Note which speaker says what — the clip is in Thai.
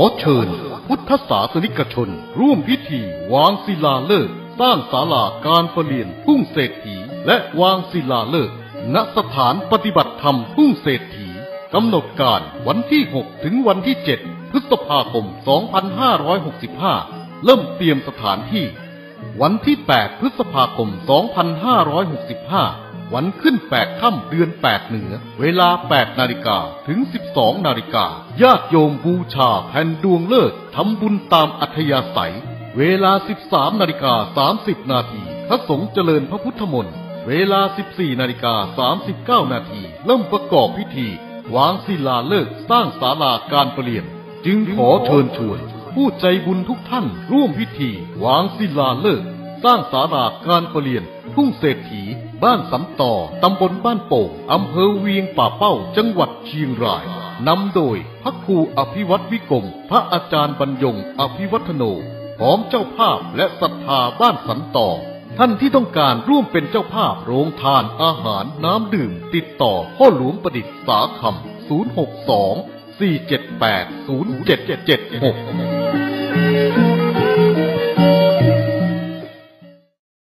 Speaker 1: เชิญพุทธศาสนิกชนร่วมพิธีวางศิลาฤกษ์สร้างศาลาการประเรียนทุ่งเศรษฐีและวางศิลาฤกษ์ณสถานปฏิบัติธรรมทุ่งเศรษฐีกำหนดการวันที่ 6 ถึงวันที่ 7 พฤษภาคม 2565 เริ่มเตรียมสถานที่วันที่ 8 พฤษภาคม 2565 วันขึ้น8ค่ำเดือน8เหนือเวลา 8 นาฬิกาถึง 12 นาฬิกาญาติโยมบูชาแผ่นดวงฤกษ์ทำบุญตามอัธยาศัยเวลา 13 นาฬิกา 30 นาทีพระสงฆ์เจริญพระพุทธมนต์เวลา 14 นาฬิกา 39 นาทีเริ่มประกอบพิธีวางศิลาฤกษ์สร้างศาลาการประเรียนจึงขอเชิญชวนผู้ใจบุญทุกท่านร่วมพิธีวางศิลาฤกษ์สร้างศาลาการประเรียนทุ่งเศรษฐีบ้านสำต่อตำบลบ้านโป่งอำเภอเวียงป่าเป้าจังหวัดเชียงรายนำโดยพระครูอภิวัตวิกรมพระอาจารย์บรรยงอภิวัฒโนพร้อมเจ้าภาพและศรัทธาบ้านสันต่อท่านที่ต้องการร่วมเป็นเจ้าภาพโรงทานอาหารน้ำดื่มติดต่อพ่อหลวงประดิษฐ์สาคำ062 478 0776